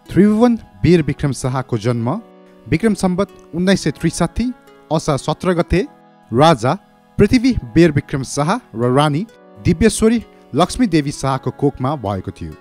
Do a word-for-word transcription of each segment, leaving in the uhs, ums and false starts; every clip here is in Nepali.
त्रिभुवन वीर विक्रम शाहको जन्म विक्रम सम्वत उन्नाइस सय त्रिसाठी असार सत्र गते राजा पृथ्वी वीर विक्रम शाह र रानी दिव्यश्वरी लक्ष्मी देवी शाहको कोखमा भएको थियो।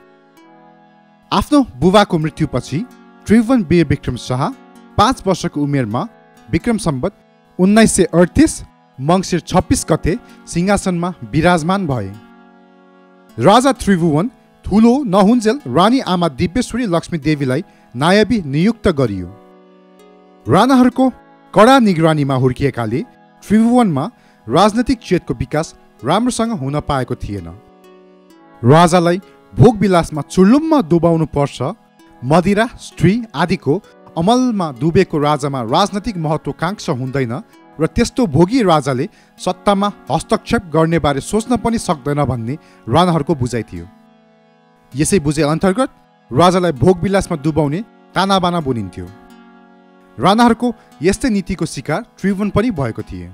आफ्नो बुबाको मृत्युपछि त्रिभुवन वीर विक्रम शाह पाँच वर्षको उमेरमा विक्रम सम्वत उन्नाइस सय अडतिस मङ्सिर छब्बिस गते सिंहासनमा विराजमान भए। राजा त्रिभुवन ठुलो नहुन्जेल रानी आमा दिव्यश्वरी लक्ष्मी देवीलाई नायबी नियुक्त गरियो। राणाहरूको कडा निगरानीमा हुर्किएकाले त्रिभुवनमा राजनैतिक चेतको विकास राम्रोसँग हुन पाएको थिएन। राजालाई भोगविलासमा चुर्लुममा डुबाउनु पर्छ, मदिरा स्त्री आदिको अमलमा डुबेको राजामा राजनैतिक महत्त्वाकांक्षा हुँदैन र त्यस्तो भोगी राजाले सत्तामा हस्तक्षेप गर्ने बारे सोच्न पनि सक्दैन भन्ने राणाहरूको बुझाइ थियो। यसै बुझाइ अन्तर्गत राजालाई भोगविलासमा डुबाउने तानाबाना बुनिन्थ्यो। राणाहरूको यस्तै नीतिको शिकार त्रिभुवन पनि भएको थिए।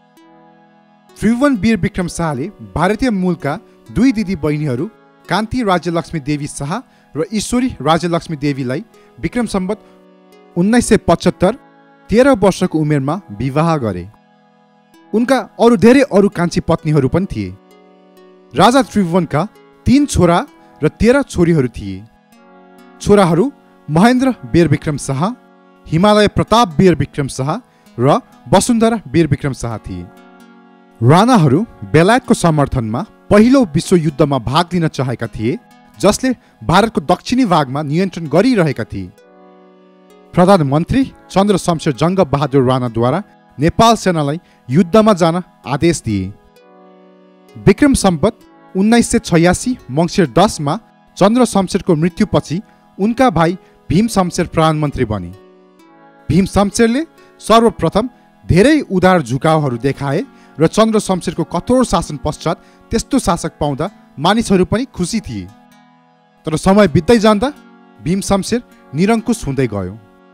त्रिभुवन वीर विक्रम शाहले भारतीय मूलका दुई दिदी बहिनीहरू कान्ति राज्यलक्ष्मी देवी शाह र ईश्वरी राज्यलक्ष्मी देवीलाई विक्रम सम्वत उन्नाइस सय पचहत्तर तेह्र वर्षको उमेरमा विवाह गरे। उनका अरू धेरै अरू कान्छी पत्नीहरू पनि थिए। राजा त्रिभुवनका तीन छोरा र तेह्र छोरीहरू थिए। छोराहरू महेन्द्र वीर विक्रम शाह, हिमालय प्रताप वीर विक्रम शाह र वसुन्धरा वीर विक्रम शाह थिए। राणाहरू बेलायतको समर्थनमा पहिलो विश्वयुद्धमा भाग लिन चाहेका थिए, जसले भारतको दक्षिणी भागमा नियन्त्रण गरिरहेका थिए। प्रधानमन्त्री चन्द्र शमशेर जङ्ग बहादुर राणाद्वारा नेपाल सेनालाई युद्धमा जान आदेश दिए। विक्रम सम्वत उन्नाइस सय छयासी मङ्सिर दसमा चन्द्र शमशेरको मृत्युपछि उनका भाइ भीम शमशेर प्रधानमन्त्री बने। भीम शमशेरले सर्वप्रथम धेरै उदार झुकावहरू देखाए र चन्द्र शमशेरको कठोर शासन पश्चात त्यस्तो शासक पाउँदा मानिसहरू पनि खुसी थिए। तर समय बित्दै जाँदा भीम शमशेर निरङ्कुश हुँदै गयो।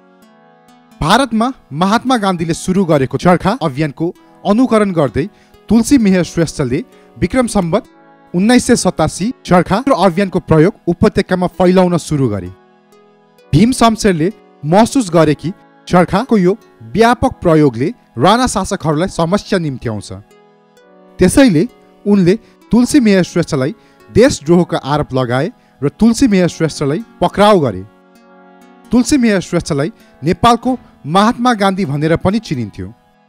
भारतमा महात्मा गान्धीले सुरु गरेको चरखा अभियानको अनुकरण गर्दै तुलसी मेहर श्रेष्ठले विक्रम सम्वत उन्नाइस सय सतासी चरखा अभियानको प्रयोग उपत्यकामा फैलाउन सुरु गरे। भीम शमशेरले महसुस गरे कि चरखाको यो व्यापक प्रयोगले राणा शासकहरूलाई समस्या निम्त्याउँछ। त्यसैले उनले तुलसी मेहर श्रेष्ठलाई देशद्रोहको आरोप लगाए र तुलसी मेहर श्रेष्ठलाई पक्राउ गरे। तुलसी मेहर श्रेष्ठलाई नेपालको महात्मा गान्धी भनेर पनि चिनिन्थ्यो।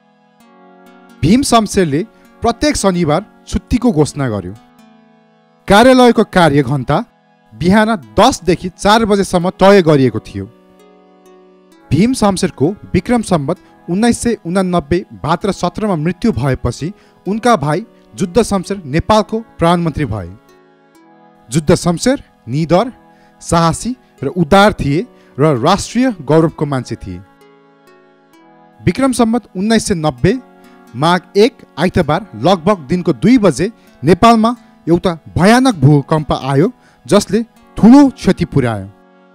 भीम शमशेरले प्रत्येक शनिबार छुट्टीको घोषणा गर्यो। कार्यालयको कार्य घण्टा बिहान दसदेखि चार बजेसम्म तय गरिएको थियो। भीम शमशेरको विक्रम सम्वत उन्नाइस सय उनानब्बे भाद्र सत्रमा मृत्यु भएपछि उनका भाइ जुद्ध शमशेर नेपालको प्रधानमन्त्री भए। जुद्ध शमशेर निडर, साहसी र उदार थिए र राष्ट्रिय गौरवको मान्छे थिए। विक्रम सम्वत उन्नाइस सय नब्बे माघ एक आइतबार लगभग दिनको दुई बजे नेपालमा एउटा भयानक भूकम्प आयो, जसले ठुलो क्षति पुर्यायो।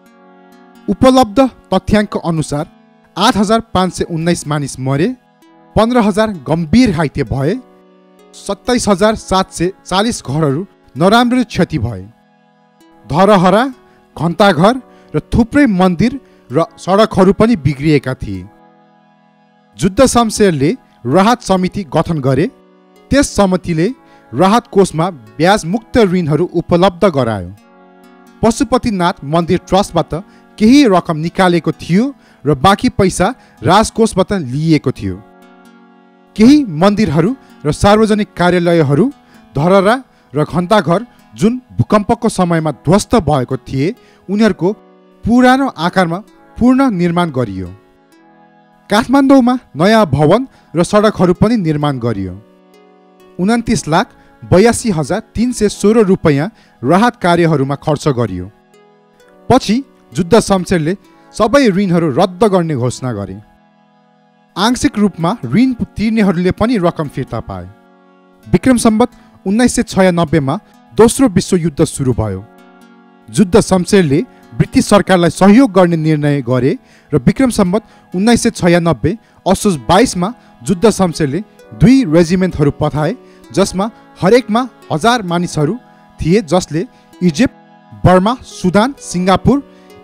उपलब्ध तथ्याङ्क अनुसार आठ हजार पाँच सय उन्नाइस मानिस मरे, पन्ध्र हजार गम्भीर घाइते भए, सत्ताइस हजार सात सय चालिस घरहरू नराम्रो क्षति भए। धरहरा, घण्टाघर र थुप्रै मन्दिर र सडकहरू पनि बिग्रिएका थिए। जुद्ध शमशेरले राहत समिति गठन गरे। त्यस समितिले राहत कोषमा ब्याज मुक्त ऋणहरू उपलब्ध गरायो। पशुपतिनाथ मन्दिर ट्रस्टबाट केही रकम निकालेको थियो र बाँकी पैसा राजकोषबाट लिइएको थियो। केही मन्दिरहरू र सार्वजनिक कार्यालयहरू, धरहरा र घण्टाघर जुन भूकम्पको समयमा ध्वस्त भएको थिए, उनीहरूको पुरानो आकारमा पुनः निर्माण गरियो। काठमाडौँमा नयाँ भवन र सडकहरू पनि निर्माण गरियो। उन्तिस लाख बयासी हजार तिन सय सोह्र रुपियाँ राहत कार्यहरूमा खर्च गरियो। पछि जुद्ध शमशेरले सबै ऋणहरू रद्द गर्ने घोषणा गरे। आंशिक रूपमा ऋण तिर्नेहरूले पनि रकम फिर्ता पाए। विक्रम सम्वत उन्नाइस सय छयानब्बेमा दोस्रो विश्वयुद्ध सुरु भयो। जुद्ध शमशेरले ब्रिटिस सरकारलाई सहयोग गर्ने निर्णय गरे र विक्रम सम्वत उन्नाइस सय छयानब्बे असोज बाइसमा जुद्ध शमशेरले दुई रेजिमेन्टहरू पठाए, जसमा हरेकमा हजार मानिसहरू थिए, जसले Egypt, Burma, Sudan, Singapore,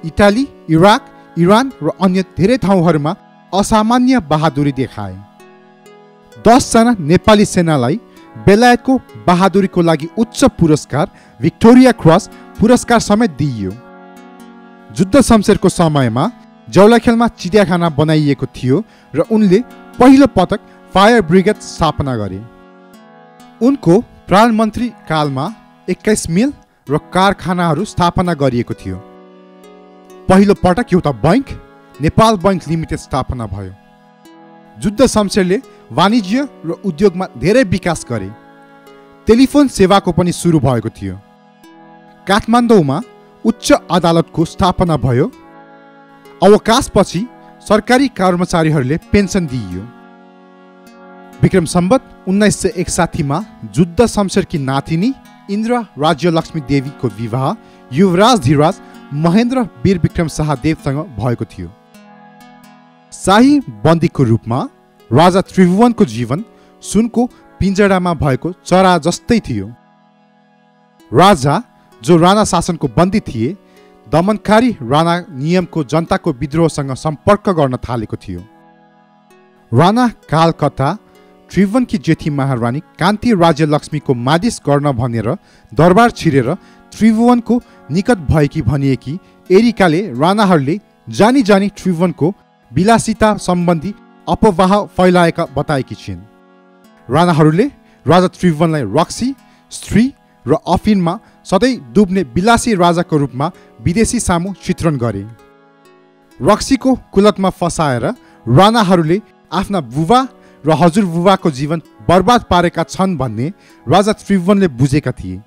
Italy, Iraq, Iran र अन्य धेरै ठाउँहरूमा असामान्य बहादुरी देखाए। दसजना नेपाली सेनालाई बेलायतको बहादुरीको लागि उच्च पुरस्कार भिक्टोरिया क्रस पुरस्कार समेत दिइयो। जुद्ध शमशेरको समयमा जौलाखेलमा चिडियाखाना बनाइएको थियो र उनले पहिलो पटक फायर ब्रिगेड स्थापना गरे। उनको प्रधानमन्त्री कालमा एक्काइस मिल र कारखानाहरू स्थापना गरिएको थियो। पहिलो पटक एउटा बैंक, नेपाल बैंक लिमिटेड स्थापना भयो। जुद्ध शमशेरले वाणिज्य र उद्योगमा धेरै विकास गरे। टेलिफोन सेवाको पनि सुरु भएको थियो। काठमाडौँमा उच्च अदालतको स्थापना भयो। अवकाशपछि सरकारी कर्मचारीहरूले पेन्सन दिइयो। विक्रम सम्वत उन्नाइस सय एकसाठीमा जुद्ध शमशेरकी नातिनी इन्द्र राज्यलक्ष्मी देवीको विवाह युवराज धीराज महेन्द्र वीर विक्रम शाह देवसँग भएको थियो। शाही बन्दीको रूपमा राजा त्रिभुवनको जीवन सुनको पिञ्जडामा भएको चरा जस्तै थियो। राजा जो राणा शासनको बन्दी थिए, दमनकारी राणा नियमको जनताको विद्रोहसँग सम्पर्क गर्न थालेको थियो। राणा कालकत्ता त्रिभुवनकी जेठी महारानी कान्ति राज्यलक्ष्मीको मालिस गर्न भनेर दरबार छिरेर त्रिभुवनको निकट भएकी भनिएकी एरिकाले राणाहरूले जानी जानी त्रिभुवनको विलासिता सम्बन्धी अपवाह फैलाएका बताएकी छिन्। राणाहरूले राजा त्रिभुवनलाई रक्सी, स्त्री र अफिनमा सधैँ डुब्ने विलासी राजाको रूपमा विदेशी सामु चित्रण गरे। रक्सीको कुलतमा फसाएर राणाहरूले आफ्ना बुबा र हजुरबुबाको जीवन बर्बाद पारेका छन् भन्ने राजा त्रिभुवनले बुझेका थिए।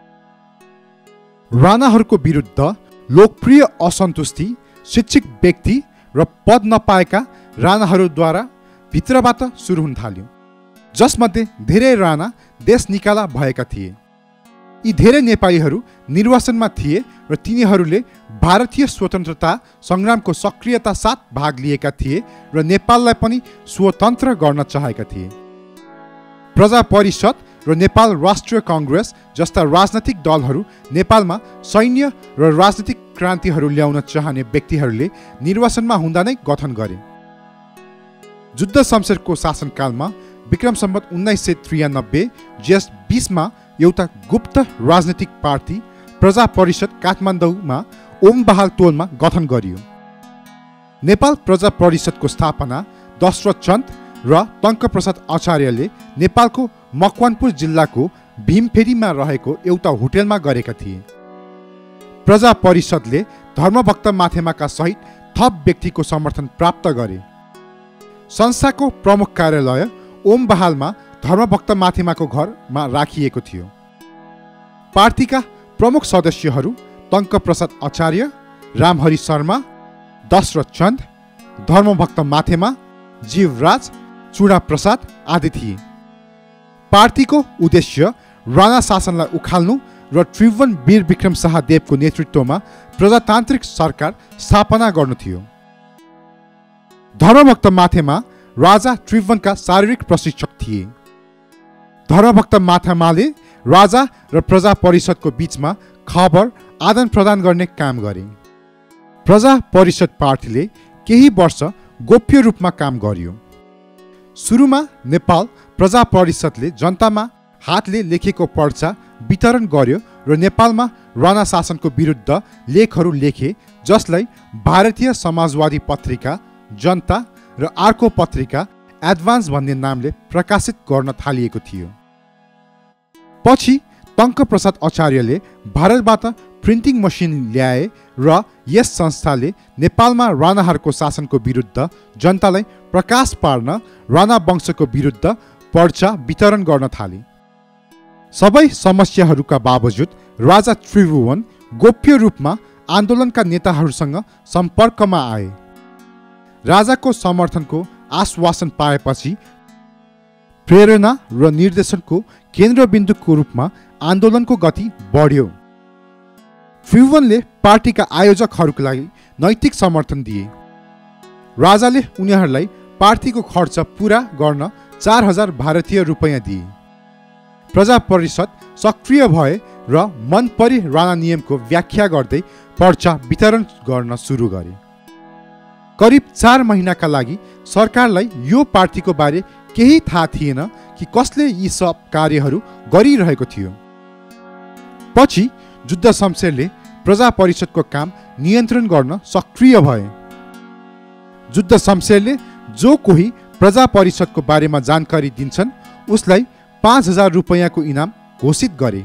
राणाहरूको विरुद्ध लोकप्रिय असन्तुष्टि शिक्षित व्यक्ति र पद नपाएका राणाहरूद्वारा भित्रबाट सुरु हुन थाल्यो, जसमध्ये धेरै राणा देश निकाला भएका थिए। यी धेरै नेपालीहरू निर्वासनमा थिए र तिनीहरूले भारतीय स्वतन्त्रता सङ्ग्रामको सक्रियता साथ भाग लिएका थिए र नेपाललाई पनि स्वतन्त्र गर्न चाहेका थिए। प्रजा परिषद र नेपाल राष्ट्रिय काङ्ग्रेस जस्ता राजनैतिक दलहरू नेपालमा सैन्य र राजनीतिक क्रान्तिहरू ल्याउन चाहने व्यक्तिहरूले निर्वासनमा हुँदा नै गठन गरे। जुद्ध शमशेरको शासनकालमा विक्रम सम्वत उन्नाइस सय त्रियानब्बे जेठ बीसमा एउटा गुप्त राजनीतिक पार्टी प्रजा परिषद काठमाडौँमा ओम बहाल टोलमा गठन गरियो। नेपाल प्रजा परिषदको स्थापना दशरथ चन्द र टङ्कप्रसाद आचार्यले नेपालको मकवानपुर जिल्लाको भीमफेरीमा रहेको एउटा होटेलमा गरेका थिए। प्रजा परिषदले धर्मभक्त माथेमाका सहित थप व्यक्तिको समर्थन प्राप्त गरे। संस्थाको प्रमुख कार्यालय ओम बहालमा धर्मभक्त माथेमाको घरमा राखिएको थियो। पार्टीका प्रमुख सदस्यहरू टङ्कप्रसाद आचार्य, रामहरि शर्मा, दशरथ चन्द, धर्मभक्त माथेमा, जीवराज, चुडा प्रसाद आदि थिए। पार्टीको उद्देश्य राणा शासनलाई उखाल्नु र त्रिभुवन वीर विक्रम शाह देवको नेतृत्वमा प्रजातान्त्रिक सरकार स्थापना गर्नु थियो। धर्मभक्त माथेमा राजा त्रिभुवनका शारीरिक प्रशिक्षक थिए। धर्मभक्त माथेमाले राजा र प्रजा परिषदको बीचमा खबर आदान प्रदान गर्ने काम गरे। प्रजा परिषद पार्टीले केही वर्ष गोप्य रूपमा काम गर्यो। सुरुमा नेपाल प्रजा परिषदले जनतामा हातले लेखेको पर्चा वितरण गर्यो र नेपालमा राणा शासनको विरुद्ध लेखहरू लेखे, जसलाई भारतीय समाजवादी पत्रिका जनता र अर्को पत्रिका एडभान्स भन्ने नामले प्रकाशित गर्न थालिएको थियो। पछि टङ्कप्रसाद आचार्यले भारतबाट प्रिन्टिङ मसिन ल्याए र यस संस्थाले नेपालमा राणाहरूको शासनको विरुद्ध जनतालाई प्रकाश पार्न राणा वंशको विरुद्ध पर्चा वितरण गर्न थाले। सबै समस्याहरूका बावजुद राजा त्रिभुवन गोप्य रूपमा आन्दोलनका नेताहरूसँग सम्पर्कमा आए। राजाको समर्थनको आश्वासन पाएपछि प्रेरणा र निर्देशनको केन्द्रबिन्दुको रूपमा आन्दोलनको गति बढ्यो। त्रिभुवनले पार्टीका आयोजकहरूको लागि नैतिक समर्थन दिए। राजाले उनीहरूलाई पार्टीको खर्च पूरा गर्न चार हजार भारतीय रुपियाँ दिए। प्रजा परिषद सक्रिय भए र मन परी राणा नियमको व्याख्या गर्दै पर्चा वितरण गर्न सुरु गरे। करिब चार महिनाका लागि सरकारलाई यो पार्टीको बारे केही थाहा थिएन कि कसले यी सब कार्यहरू गरिरहेको थियो। पछि जुद्ध शमशेरले प्रजा परिषदको काम नियन्त्रण गर्न सक्रिय भए। जुद्ध शमशेरले जो कोही प्रजा परिषदको बारेमा जानकारी दिन्छन् उसलाई पाँच हजार रुपियाँको इनाम घोषित गरे।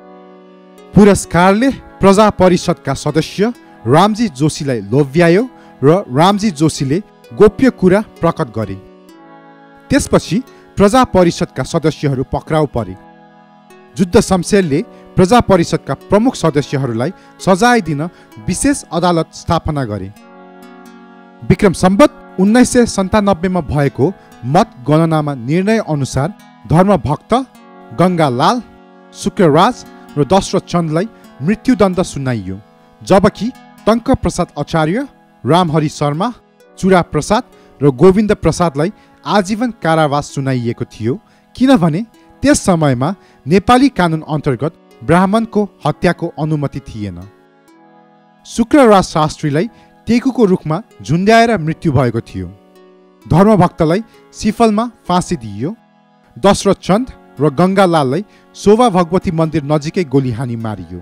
पुरस्कारले प्रजा परिषदका सदस्य रामजी जोशीलाई लोभ्यायो र रामजी जोशीले गोप्य कुरा प्रकट गरे। त्यसपछि प्रजा परिषदका सदस्यहरू पक्राउ परे। जुद्ध शमशेरले प्रजा परिषदका प्रमुख सदस्यहरूलाई सजाय दिन विशेष अदालत स्थापना गरे। विक्रम सम्वत उन्नाइस सय सन्तानब्बेमा भएको मत गणनामा निर्णय अनुसार धर्मभक्त गङ्गालाल, शुक्रराज र दशरथ चन्दलाई मृत्युदण्ड सुनाइयो, जबकि टङ्क प्रसाद आचार्य, रामहरि शर्मा, चुरा प्रसाद र गोविन्द प्रसादलाई आजीवन कारावास सुनाइएको थियो, किनभने त्यस समयमा नेपाली कानुन अन्तर्गत ब्राह्मणको हत्याको अनुमति थिएन। शुक्रराज शास्त्रीलाई टेकुको रुखमा झुन्ड्याएर मृत्यु भएको थियो। धर्मभक्तलाई सिफलमा फाँसी दिइयो। दशरथ चन्द र गङ्गालाललाई शोभा भगवती मन्दिर नजिकै गोली हानी मारियो।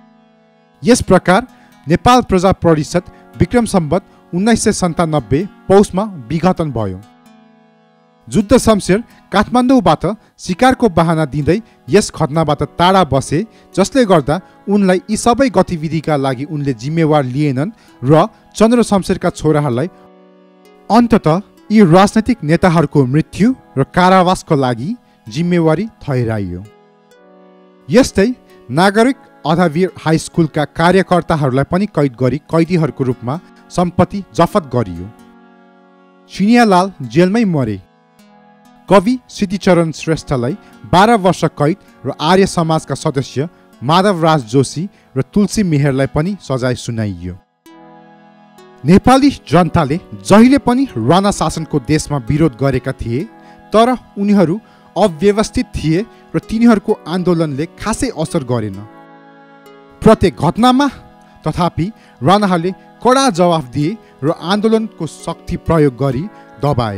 यस प्रकार नेपाल प्रजा परिषद विक्रम सम्वत उन्नाइस सय सन्तानब्बे पौषमा विघटन भयो। जुद्ध शमशेर काठमाडौँबाट शिकारको बहाना दिँदै यस घटनाबाट टाढा बसे, जसले गर्दा उनलाई यी सबै गतिविधिका लागि उनले जिम्मेवार लिएनन् र चन्द्र शमशेरका छोराहरूलाई अन्ततः यी राजनैतिक नेताहरूको मृत्यु र कारावासको लागि जिम्मेवारी ठहराइयो। यस्तै नागरिक अधावीर हाई स्कुलका कार्यकर्ताहरूलाई पनि कैद गरी कैदीहरूको रूपमा सम्पत्ति जफत गरियो। सिनियालाल जेलमै मरे। कवि सिद्धिचरण श्रेष्ठलाई बाह्र वर्ष कैद र आर्य समाजका सदस्य माधवराज जोशी र तुलसी मेहरलाई पनि सजाय सुनाइयो। नेपाली जनताले जहिले पनि राणा शासनको देशमा विरोध गरेका थिए, तर उनीहरू अव्यवस्थित थिए र तिनीहरूको आन्दोलनले खासै असर गरेन। प्रत्येक घटनामा तथापि राणाहरूले कडा जवाफ दिए र आन्दोलनको शक्ति प्रयोग गरी दबाए।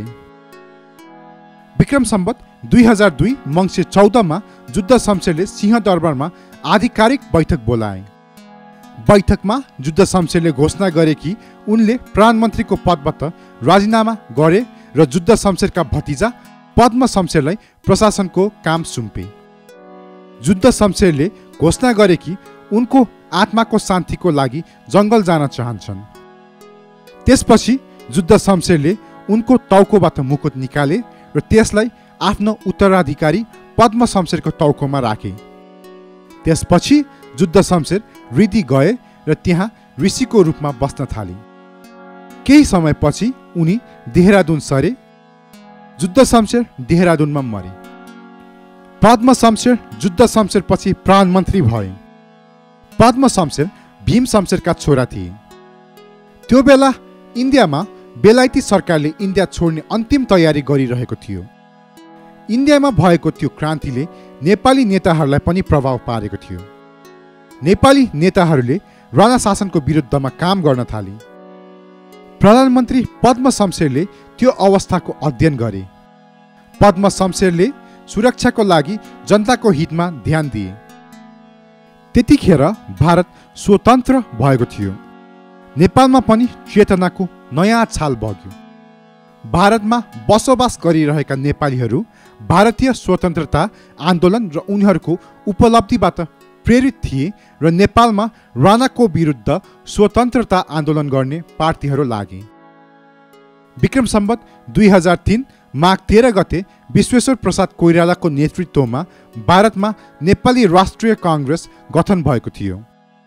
विक्रम सम्वत दुई हजार दुई मङ्सिर चौधमा जुद्ध शमशेरले सिंहदरबारमा आधिकारिक बैठक बोलाए। बैठकमा जुद्ध शमशेरले घोषणा गरे कि उनले प्रधानमन्त्रीको पदबाट राजीनामा गरे र जुद्ध शमशेरका भतिजा पद्म शमशेरलाई प्रशासनको काम सुम्पे। जुद्ध शमशेरले घोषणा गरे कि उनको आत्माको शान्तिको लागि जङ्गल जान चाहन्छन्। त्यसपछि जुद्ध शमशेरले उनको टाउकोबाट मुकुट निकाले र त्यसलाई आफ्नो उत्तराधिकारी पद्म शमशेरको टाउकोमा राखे। त्यसपछि जुद्ध शमशेर रिडी गए र त्यहाँ ऋषिको रूपमा बस्न थाले। केही समयपछि उनी देहरादुन सरे। जुद्ध शमशेर देहरादुनमा मरे। पद्म शमशेर जुद्ध शमशेरपछि प्रधानमन्त्री भए। पद्म शमशेर भीम शमशेरका छोरा थिए। त्यो बेला इन्डियामा बेलायती सरकारले इन्डिया छोड्ने अन्तिम तयारी गरिरहेको थियो। इन्डियामा भएको त्यो क्रान्तिले नेपाली नेताहरूलाई पनि प्रभाव पारेको थियो। नेपाली नेताहरूले राणा शासनको विरुद्धमा काम गर्न थाले। प्रधानमन्त्री पद्म शमशेरले त्यो अवस्थाको अध्ययन गरे। पद्म शमशेरले सुरक्षाको लागि जनताको हितमा ध्यान दिए। त्यतिखेर भारत स्वतन्त्र भएको थियो। नेपालमा पनि चेतनाको नयाँ छाल बग्यो। भारतमा बसोबास गरिरहेका नेपालीहरू भारतीय स्वतन्त्रता आन्दोलन र उनीहरूको उपलब्धिबाट प्रेरित थिए र नेपालमा राणाको विरुद्ध स्वतन्त्रता आन्दोलन गर्ने पार्टीहरू लागे। विक्रम सम्वत दुई हजार तीन माघ तेह्र गते विश्वेश्वर प्रसाद कोइरालाको नेतृत्वमा भारतमा नेपाली राष्ट्रिय काङ्ग्रेस गठन भएको थियो।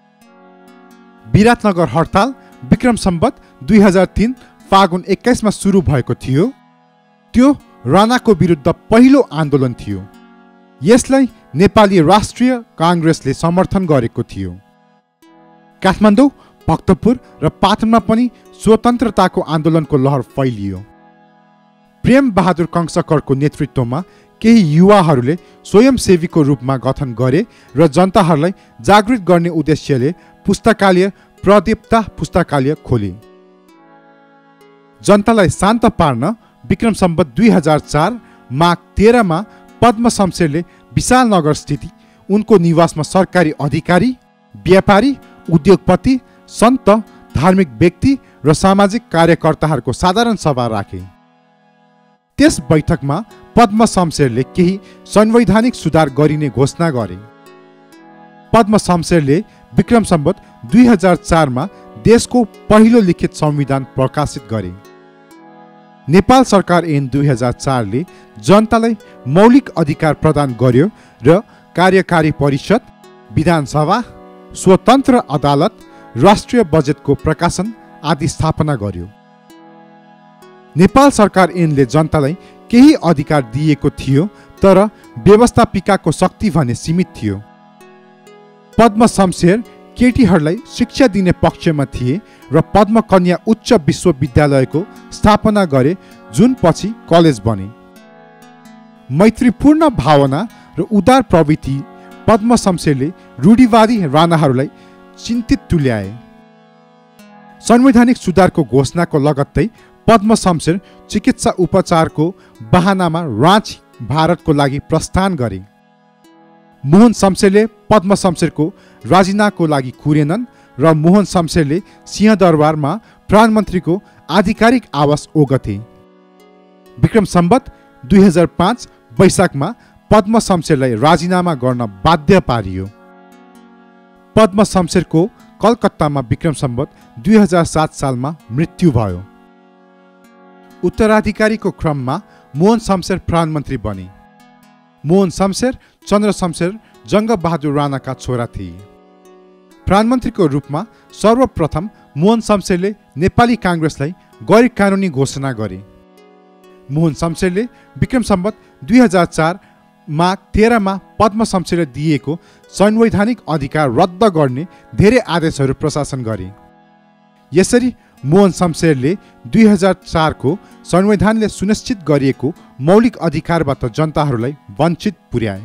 विराटनगर हडताल विक्रम सम्वत दुई हजार तीन फागुन एक्काइसमा सुरु भएको थियो। त्यो राणाको विरुद्ध पहिलो आन्दोलन थियो। यसलाई नेपाली राष्ट्रिय काङ्ग्रेसले समर्थन गरेको थियो। काठमाडौँ, भक्तपुर र पाटनमा पनि स्वतन्त्रताको आन्दोलनको लहर फैलियो। प्रेम बहादुर कंशकरको नेतृत्वमा केही युवाहरूले स्वयंसेवीको रूपमा गठन गरे र जनताहरूलाई जागृत गर्ने उद्देश्यले पुस्तकालय प्रदीप्ता पुस्तकालय खोले। जनतालाई शान्त पार्न विक्रम सम्वत दुई हजार चार माघ तेह्रमा पद्म शमशेरले विशाल नगर स्थित उनको निवासमा सरकारी अधिकारी, व्यापारी, उद्योगपति, सन्त, धार्मिक व्यक्ति र सामाजिक कार्यकर्ताहरूको साधारण सभा राखे। त्यस बैठकमा पद्म शमशेरले केही संवैधानिक सुधार गरिने घोषणा गरे। पद्म शमशेरले विक्रम सम्वत दुई हजार चारमा देशको पहिलो लिखित संविधान प्रकाशित गरे। नेपाल सरकार ऐन दुई हजार चारले जनतालाई मौलिक अधिकार प्रदान गर्यो र कार्यकारी परिषद, विधानसभा, स्वतन्त्र अदालत, राष्ट्रिय बजेटको प्रकाशन आदि स्थापना गर्यो। नेपाल सरकार ऐनले जनतालाई केही अधिकार दिएको थियो, तर व्यवस्थापिकाको शक्ति भने सीमित थियो। पद्म शमशेर केटीहरूलाई शिक्षा दिने पक्षमा थिए र पद्म कन्या उच्च विश्वविद्यालयको स्थापना गरे, जुन पछि कलेज बने। मैत्रीपूर्ण भावना र उदार प्रवृत्ति पद्म शमशेरले रूढिवादी राणाहरूलाई चिन्तित तुल्याए। संवैधानिक सुधारको घोषणाको लगत्तै पद्म शमशेर चिकित्सा उपचारको बहानामा राँची, भारतको लागि प्रस्थान गरे। मोहन शमशेरले पद्म शमशेरको राजीनाको लागि कुरेनन् र मोहन शमशेरले सिंहदरबारमा प्रधानमन्त्रीको आधिकारिक आवास ओगटे। विक्रम सम्वत दुई हजार पाँच वैशाखमा पद्म शमशेरलाई राजीनामा गर्न बाध्य पारियो। पद्म शमशेरको कलकत्तामा विक्रम सम्वत दुई हजार सात सालमा मृत्यु भयो। उत्तराधिकारीको क्रममा मोहन शमशेर प्रधानमन्त्री बने। मोहन शमशेर चन्द्र शमशेर जङ्गबहादुर राणाका छोरा थिए। प्रधानमन्त्रीको रूपमा सर्वप्रथम मोहन शमशेरले नेपाली काङ्ग्रेसलाई गैर कानुनी घोषणा गरे। मोहन शमशेरले विक्रम सम्वत दुई हजार चार माघ तेह्रमा पद्म शमशेरले दिएको संवैधानिक अधिकार रद्द गर्ने धेरै आदेशहरू प्रशासन गरे। यसरी मोहन शमशेरले दुई हजार चारको संविधानले सुनिश्चित गरिएको मौलिक अधिकारबाट जनताहरूलाई वञ्चित पुर्याए।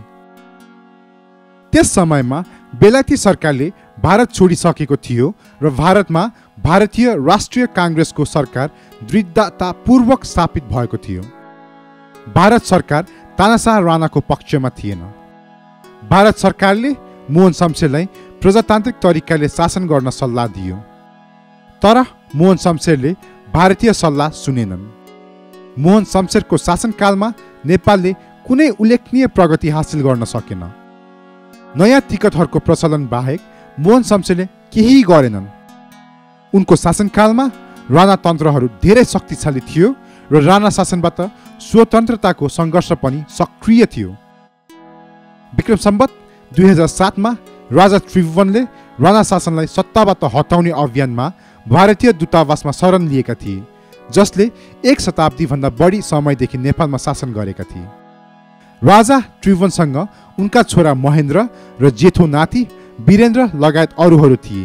त्यस समयमा बेलायती सरकारले भारत छोडिसकेको थियो र भारतमा भारतीय राष्ट्रिय काङ्ग्रेसको सरकार दृढतापूर्वक स्थापित भएको थियो। भारत सरकार तानाशाह राणाको पक्षमा थिएन। भारत सरकारले मोहन शमशेरलाई प्रजातान्त्रिक तरिकाले शासन गर्न सल्लाह दियो, तर मोहन शमशेरले भारतीय सल्लाह सुनेनन्। मोहन शमशेरको शासनकालमा नेपालले कुनै उल्लेखनीय प्रगति हासिल गर्न सकेन। नयाँ टिकटहरूको प्रचलन बाहेक मोहन शमशेरले केही गरेनन्। उनको शासनकालमा राणातन्त्रहरू धेरै शक्तिशाली थियो र राणा शासनबाट स्वतन्त्रताको सङ्घर्ष पनि सक्रिय थियो। विक्रम सम्वत दुई हजार सातमा राजा त्रिभुवनले राणा शासनलाई सत्ताबाट हटाउने अभियानमा भारतीय दूतावासमा शरण लिएका थिए, जसले एक शताब्दीभन्दा बढी समयदेखि नेपालमा शासन गरेका थिए। राजा त्रिभुवनसँग उनका छोरा महेन्द्र र जेठो नाति वीरेन्द्र लगायत अरूहरू थिए।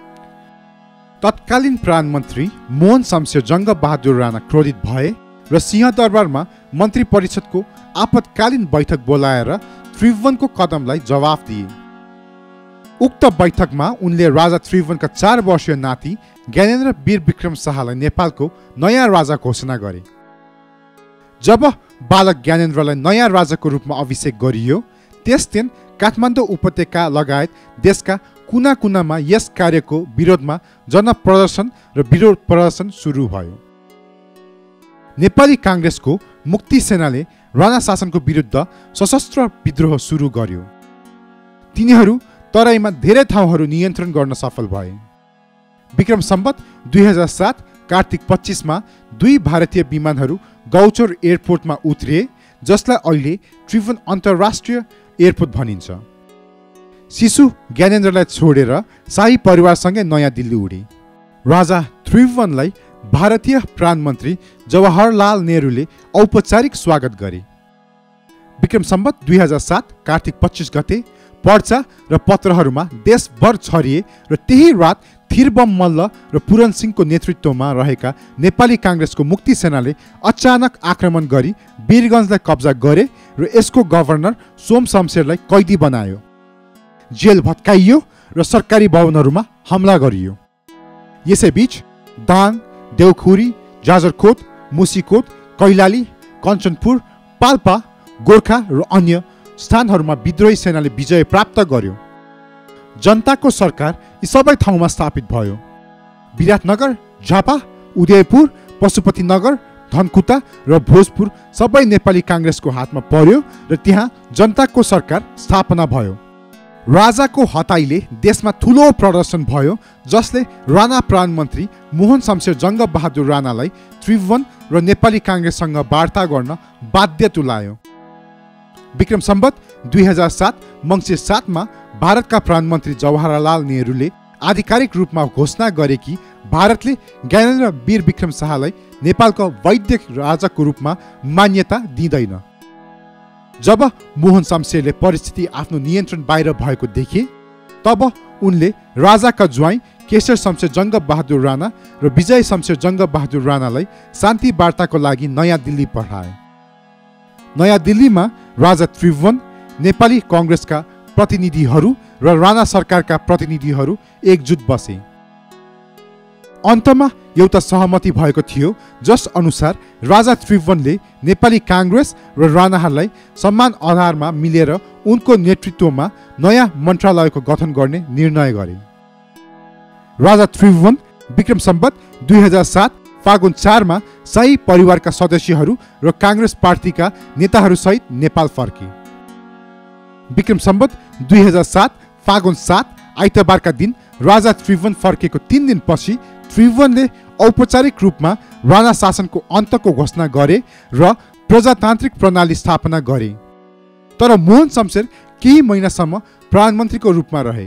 तत्कालीन प्रधानमन्त्री मोहन शमशेर जङ्गबहादुर राणा क्रोधित भए र सिंहदरबारमा मन्त्री परिषदको आपतकालीन बैठक बोलाएर त्रिभुवनको कदमलाई जवाफ दिए। उक्त बैठकमा उनले राजा त्रिभुवनका चार वर्षीय नाति ज्ञानेन्द्र वीर विक्रम शाहलाई नेपालको नयाँ राजा घोषणा गरे। जब बालक ज्ञानेन्द्रलाई नयाँ राजाको रूपमा अभिषेक गरियो, त्यस दिन काठमाडौँ उपत्यका लगायत देशका कुना कुनामा यस कार्यको विरोधमा जनप्रदर्शन र विरोध प्रदर्शन सुरु भयो। नेपाली काङ्ग्रेसको मुक्ति सेनाले राणा शासनको विरुद्ध सशस्त्र विद्रोह सुरु गर्यो। तिनीहरू तराईमा धेरै ठाउँहरू नियन्त्रण गर्न सफल भए। विक्रम सम्वत दुई हजार सात कार्तिक पच्चिसमा दुई भारतीय विमानहरू गौचर एयरपोर्टमा उत्रिए, जसलाई अहिले त्रिभुवन अन्तर्राष्ट्रिय एयरपोर्ट भनिन्छ। शिशु ज्ञानेन्द्रलाई छोडेर शाही परिवारसँगै नयाँ दिल्ली उडे। राजा त्रिभुवनलाई भारतीय प्रधानमन्त्री जवाहरलाल नेहरूले औपचारिक स्वागत गरे। विक्रम सम्वत दुई हजार सात कार्तिक पच्चिस गते पर्चा र पत्रहरूमा देशभर छरिए र त्यही रात थिरबम मल्ल र पुरन सिंहको नेतृत्वमा रहेका नेपाली काङ्ग्रेसको मुक्ति सेनाले अचानक आक्रमण गरी वीरगञ्जलाई कब्जा गरे र यसको गभर्नर सोम शमशेरलाई कैदी बनायो, जेल भत्काइयो र सरकारी भवनहरूमा हमला गरियो। यसैबीच दाङ, देउखुरी, जाजरकोट, मुसिकोट, कैलाली, कञ्चनपुर, पाल्पा, गोर्खा र अन्य स्थानहरूमा विद्रोही सेनाले विजय प्राप्त गर्यो। जनताको सरकार यी सबै ठाउँमा स्थापित भयो। विराटनगर, झापा, उदयपुर, पशुपतिनगर, धनकुटा र भोजपुर सबै नेपाली काङ्ग्रेसको हातमा पर्यो र त्यहाँ जनताको सरकार स्थापना भयो। राजाको हताईले देशमा ठुलो प्रदर्शन भयो, जसले राणा प्रधानमन्त्री मोहन शमशेर जङ्ग बहादुर राणालाई त्रिभुवन र नेपाली काङ्ग्रेससँग वार्ता गर्न बाध्य तुल्यायो। विक्रम सम्वत दुई हजार सात मङ्सिर सातमा भारतका प्रधानमन्त्री जवाहरलाल नेहरूले आधिकारिक रूपमा घोषणा गरे कि भारतले ज्ञानेन्द्र वीर विक्रम शाहलाई नेपालको वैद्य राजाको रूपमा मान्यता दिँदैन। जब मोहन शमशेरले परिस्थिति आफ्नो नियन्त्रण बाहिर भएको देखे, तब उनले राजाका ज्वाइँ केशर शमशेर जङ्ग बहादुर राणा र विजय शमशेर जङ्ग बहादुर राणालाई शान्ति वार्ताको लागि नयाँ दिल्ली पठाए। नयाँ दिल्लीमा राजा त्रिभुवन, नेपाली काङ्ग्रेसका प्रतिनिधिहरू र राणा सरकारका प्रतिनिधिहरू एकजुट बसे। अन्तमा एउटा सहमति भएको थियो, जस अनुसार राजा त्रिभुवनले नेपाली काङ्ग्रेस र राणाहरूलाई समान आधारमा मिलेर उनको नेतृत्वमा नयाँ मन्त्रालयको गठन गर्ने निर्णय गरे। राजा त्रिभुवन विक्रम सम्वत दुई हजार सात फागुन चारमा शाही परिवारका सदस्यहरू र काङ्ग्रेस पार्टीका नेताहरूसहित नेपाल फर्के। विक्रम सम्वत दुई हजार सात फागुन सात आइतबारका दिन राजा त्रिभुवन फर्केको तीन दिनपछि त्रिभुवनले औपचारिक रूपमा राणा शासनको अन्तको घोषणा गरे र प्रजातान्त्रिक प्रणाली स्थापना गरे। तर मोहन शमशेर केही महिनासम्म प्रधानमन्त्रीको रूपमा रहे।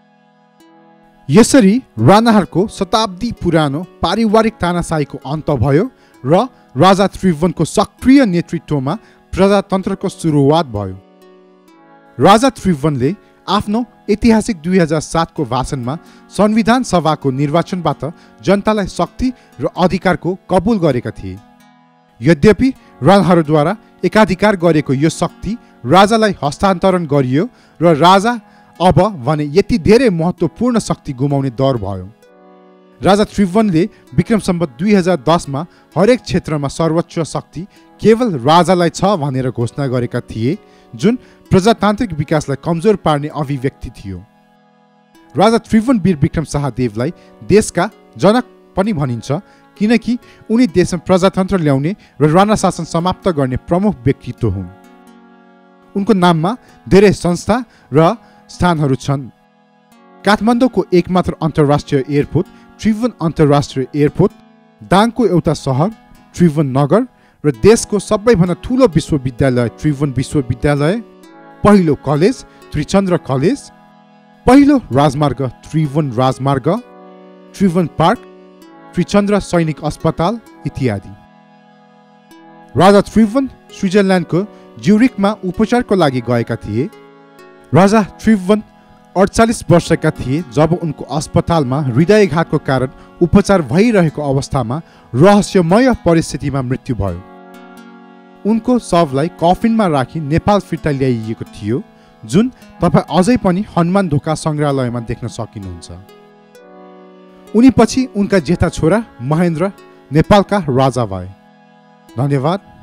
यसरी राणाहरूको शताब्दी पुरानो पारिवारिक तानाशाहीको अन्त भयो र राजा त्रिभुवनको सक्रिय नेतृत्वमा प्रजातन्त्रको सुरुवात भयो। राजा त्रिभुवनले आफ्नो ऐतिहासिक दुई हजार सातको भाषणमा संविधान सभाको निर्वाचनबाट जनतालाई शक्ति र अधिकारको कबुल गरेका थिए। यद्यपि राणाहरूद्वारा एकाधिकार गरेको यो शक्ति राजालाई हस्तान्तरण गरियो र राजा अब भने यति धेरै महत्त्वपूर्ण शक्ति गुमाउने डर भयो। राजा त्रिभुवनले विक्रम सम्वत दुई हजार दसमा हरेक क्षेत्रमा सर्वोच्च शक्ति केवल राजालाई छ भनेर घोषणा गरेका थिए, जुन प्रजातान्त्रिक विकासलाई कमजोर पार्ने अभिव्यक्ति थियो। राजा त्रिभुवन वीर विक्रम शाहदेवलाई देशका जनक पनि भनिन्छ, किनकि उनी देशमा प्रजातन्त्र ल्याउने र राणा शासन समाप्त गर्ने प्रमुख व्यक्तित्व हुन्। उनको नाममा धेरै संस्था र स्थानहरू छन्। काठमाडौँको एकमात्र अन्तर्राष्ट्रिय एयरपोर्ट त्रिभुवन अन्तर्राष्ट्रिय एयरपोर्ट, दाङको एउटा सहर त्रिभुवन नगर र देशको सबैभन्दा ठुलो विश्वविद्यालय त्रिभुवन विश्वविद्यालय, पहिलो कलेज त्रिचन्द्र कलेज, पहिलो राजमार्ग त्रिभुवन राजमार्ग, त्रिभुवन पार्क, त्रिचन्द्र सैनिक अस्पताल इत्यादि। राजा त्रिभुवन स्विजरल्यान्डको ज्युरिकमा उपचारको लागि गएका थिए। राजा त्रिभुवन अडचालिस वर्षका थिए जब उनको अस्पतालमा हृदयघातको कारण उपचार भइरहेको अवस्थामा रहस्यमय परिस्थितिमा मृत्यु भयो। उनको शवलाई कफिनमा राखी नेपाल फिर्ता ल्याइएको थियो, जुन तपाईँ अझै पनि हनुमान ढोका सङ्ग्रहालयमा देख्न सकिनुहुन्छ। उनी पछि उनका जेठा छोरा महेन्द्र नेपालका राजा भए। धन्यवाद।